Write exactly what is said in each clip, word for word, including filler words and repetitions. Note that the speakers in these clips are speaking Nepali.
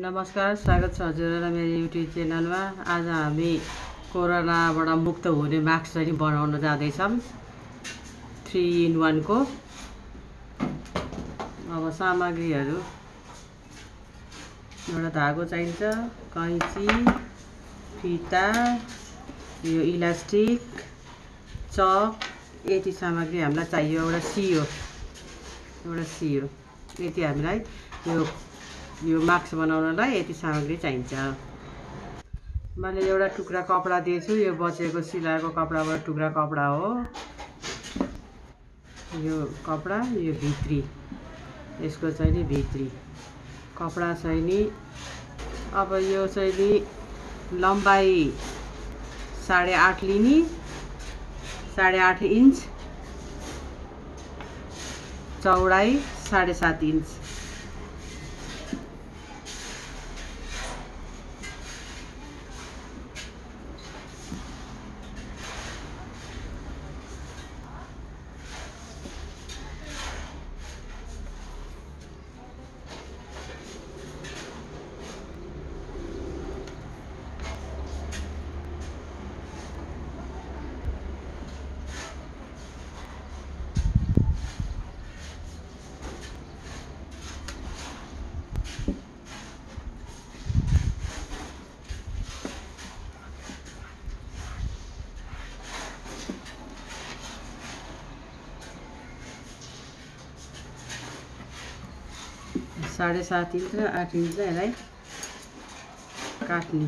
नमस्कार, स्वागत छ हजुरहरुलाई मेरो युट्युब च्यानलमा। आज हामी कोरोनाबाट मुक्त हुने मास्क चाहिँ बनाउन जाँदैछौँ, थ्री इन वन को। अब सामग्रीहरू एउटा धागो चाहिन्छ, कैंची, फिता, यो इलास्टिक, चक, यति सामग्री हामीलाई चाहियो। एउटा सियो एउटा सियो यति हामीलाई यो यो मास्क बनाउनलाई यति सामग्री चाहिन्छ। मैले एउटा टुक्रा कपडा दिएछु, यो बचेको सिलाएको कपडाबाट टुक्रा कपडा हो। यो कपडा यो भित्री, यसको चाहिँ नि भित्री कपडा चाहिँ नि अब यो चाहिँ नि लम्बाई साढे आठ लिने, साढे आठ इंच, चौडाई साढे सात इंच। साढे सात इंच र आठ इंच यसलाई काट्ने।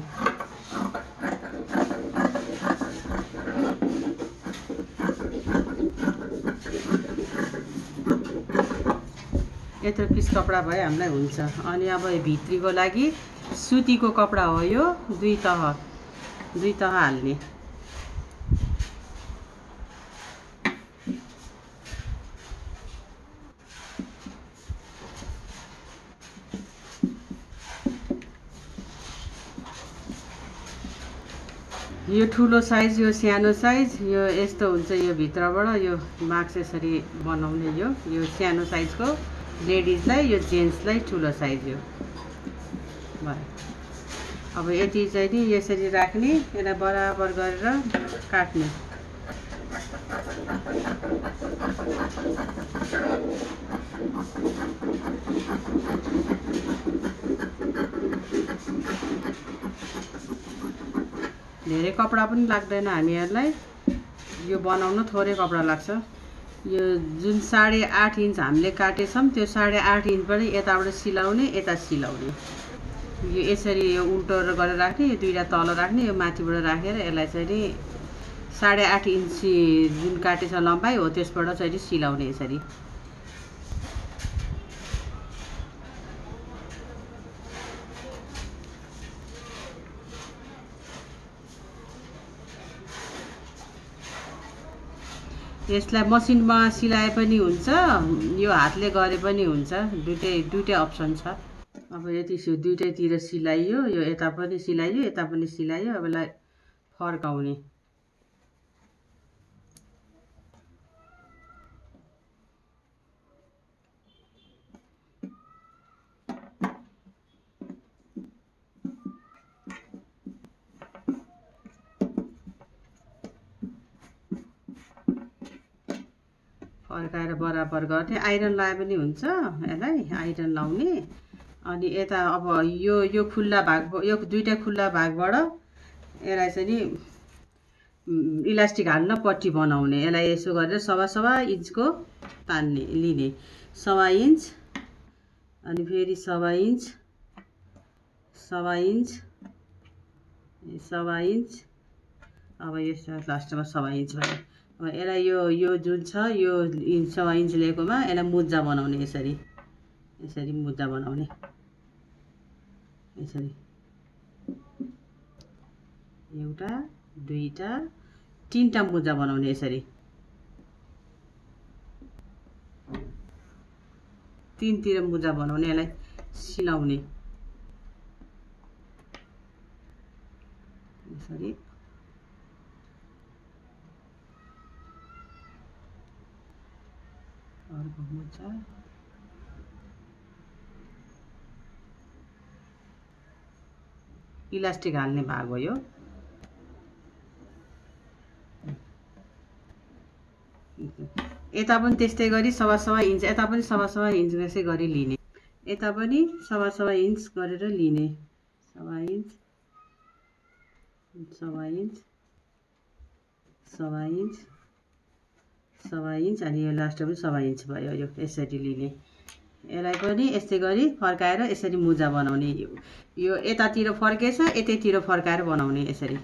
यत्रो पिस कपडा भए हामीलाई हुन्छ। अनि अब भित्रीको लागि सुतीको कपडा हो, यो दुई तह दुई तह हाल्ने। यो ठुलो साइज, यो सानो साइज, यो यस्तो हुन्छ। यो भित्रबाट यो मास्क यसरी बनाउने। यो यो सानो साइजको लेडिजलाई, यो जेन्ट्सलाई ठुलो साइज यो भयो। अब यति चाहिँ नि यसरी राख्ने, यसलाई बराबर गरेर काट्ने। धेरै कपडा पनि लाग्दैन हामीहरूलाई, यो बनाउन थोरै कपडा लाग्छ। यो जुन साढे आठ इंच हामीले काटेछौँ, त्यो साढे आठ इंचबाट यताबाट सिलाउने, यता सिलाउने। यो यसरी यो उल्टो गरेर राख्ने, यो दुईटा तल राख्ने, यो माथिबाट राखेर यसलाई चाहिँ नि साढे आठ इंच जुन काटेछ लम्बाइ हो, त्यसबाट चाहिँ नि सिलाउने यसरी। यसलाई मसिनमा सिलाए पनि हुन्छ, यो हातले गरे पनि हुन्छ। दुईटै दुईटै अप्सन छ। अब यति दुईटैतिर सिलाइयो, यो यता पनि सिलाइयो, यता पनि सिलाइयो। अब यसलाई फर्काउने। फर्काएर बराबर गर्ने। आइरन लाए पनि हुन्छ, यसलाई आइरन लाउने। अनि यता अब यो यो खुल्ला भाग, यो दुईटा खुल्ला भागबाट यसलाई चाहिँ नि इलास्टिक हाल्न पट्टी बनाउने। यसलाई यसो गरेर सवा सवा इन्चको तान्ने लिने, सवा इन्च, अनि फेरि सवा इन्च, सवा इन्च, सवा इन्च। अब यो लास्टमा सवा इन्च भयो। अब यसलाई यो यो जुन छ यो सवा इन्च लिएकोमा यसलाई मुजा बनाउने। यसरी यसरी मुजा बनाउने। यसरी एउटा, दुईटा, तीनटा मुजा बनाउने। यसरी तीनतिर मुजा बनाउने, यसलाई सिलाउने। यसरी अर्को मुजा, इलास्टिक हाल्ने भाग हो यो। यता पनि त्यस्तै गरी सवा सवा इन्च, यता पनि सवा सवा इन्च त्यसै गरी लिने, यता पनि सवा सवा इन्च गरेर लिने, सवा इन्च सवा इन्च सवा इन्च सवा इन्च अनि यो लास्ट पनि सवा इन्च भयो। यो यसरी लिने, यसलाई पनि यस्तै गरी फर्काएर यसरी मुजा बनाउने। यो यतातिर फर्केछ यतैतिर फर्काएर बनाउने, यसरी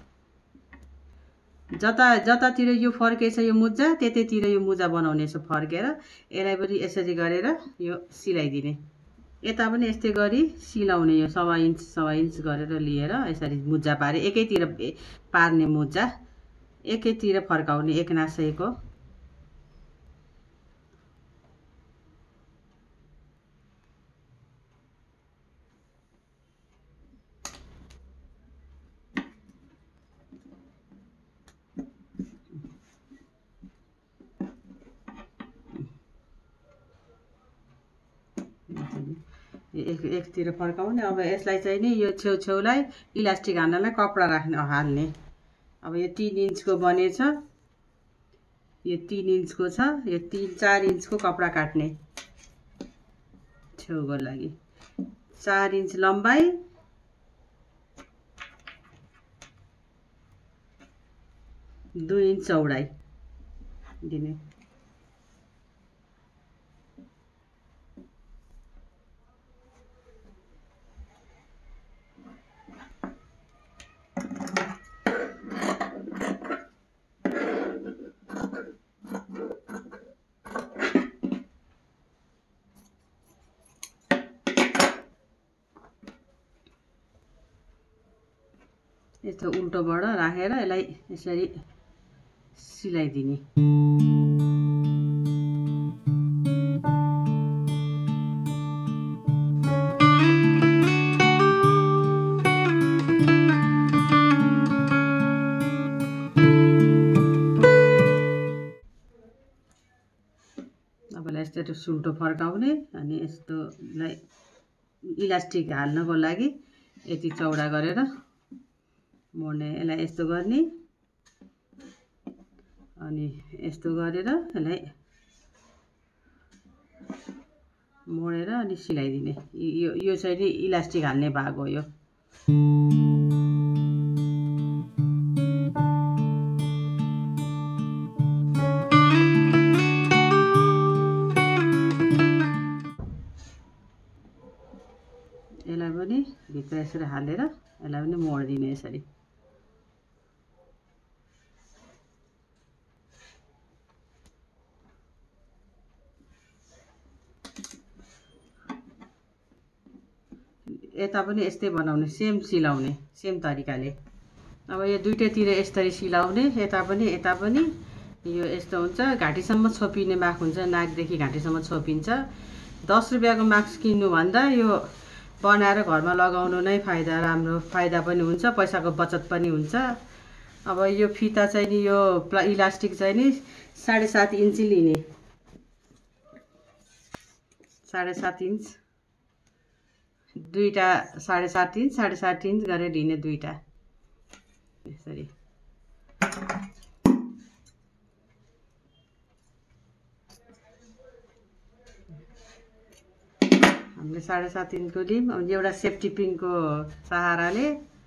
जता जतातिर यो फर्केछ यो मुजा त्यतैतिर यो मुजा बनाउने। यसो फर्केर यसलाई पनि यसरी गरेर यो सिलाइदिने, यता पनि यस्तै गरी सिलाउने। यो सवा इन्च सवा इन्च गरेर लिएर यसरी मुजा पारे एकैतिर पार्ने, मुजा एकैतिर फर्काउने एक नासैको। एक एकतिर फर्काउने। अब यसलाई चाहिँ नि यो छेउछेउलाई इलास्टिक हान्नलाई कपडा राख्ने हाल्ने। अब यो तीन इन्चको बनेछ, यो तीन इन्चको छ, यो तीन चार इन्चको कपडा काट्ने छेउको लागि। चार इन्च लम्बाइ, दुई इन्च चौडाइ दिने। यस्तो उल्टोबाट राखेर यसलाई यसरी सिलाइदिने। अब यस्तो सुल्टो फर्काउने अनि यस्तोलाई इलास्टिक हाल्नको लागि यति चौडा गरेर मोड्ने। यसलाई यस्तो गर्ने अनि यस्तो गरेर यसलाई मोडेर अनि सिलाइदिने। यो यो चाहिँ नि इलास्टिक हाल्ने भाग हो यो। यसलाई पनि भित्र यसरी हालेर यसलाई पनि मोडिदिने यसरी। यता पनि यस्तै बनाउने, सेम सिलाउने, सेम तरिकाले। अब यो दुईटैतिर यसरी सिलाउने, यता पनि यता पनि यो यस्तो हुन्छ। घाँटीसम्म छोपिने मास्क हुन्छ, नाकदेखि घाँटीसम्म छोपिन्छ। दस रुपियाँको मास्क किन्नुभन्दा यो बनाएर घरमा लगाउनु नै फाइदा, राम्रो फाइदा पनि हुन्छ, पैसाको बचत पनि हुन्छ। अब यो फिता चाहिँ नि यो इलास्टिक चाहिँ नि साढे सात इन्च लिने, साढे सात इन्च दुईटा, साढे सात इन्च साढे सात इन्च गरेर लिने दुईटा यसरी। हामीले साढे सात इन्चको लियौँ। अब एउटा सेफ्टी पिनको सहाराले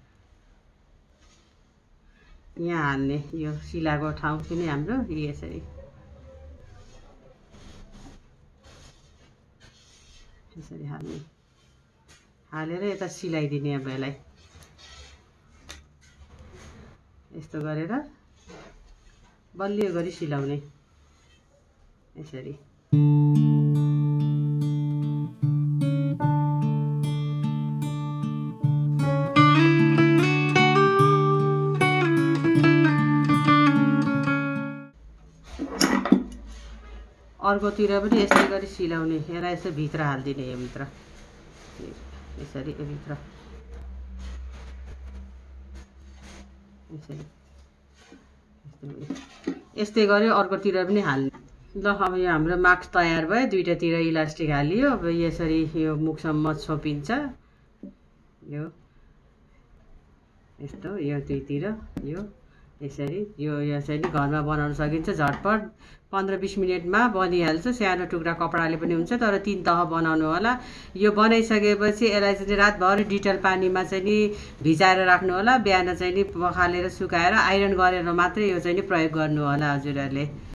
यहाँ हाल्ने, यो सिलाएको ठाउँ पनि हाम्रो यसरी यसरी हाल्ने, हालेर यता सिलाइदिने। अब यसलाई यस्तो गरेर बलियो गरी सिलाउने यसरी। अर्कोतिर पनि यस्तै गरी सिलाउने। यसलाई यसो भित्र हालिदिने, यो भित्र यसरी, यो भित्र यसरी यस्तै गऱ्यो। अर्कोतिर पनि हाल्ने। ल अब यो हाम्रो मास्क तयार भयो। दुईटातिर इलास्टिक हालियो। अब यसरी यो मुखसम्म छोपिन्छ। यो यस्तो यो दुईतिर यो यसरी यो यो चाहिँ नि घरमा बनाउन सकिन्छ झटपट पन्ध्र बिस मिनटमा बनिहाल्छ। सानो टुक्रा कपडाले पनि हुन्छ, तर तिन तह बनाउनु होला। यो बनाइसकेपछि यसलाई चाहिँ रातभर डिटेल पानीमा चाहिँ नि भिजाएर राख्नु होला। बिहान चाहिँ नि पखालेर सुकाएर आइरन गरेर मात्रै यो चाहिँ नि प्रयोग गर्नु होला हजुरहरूले।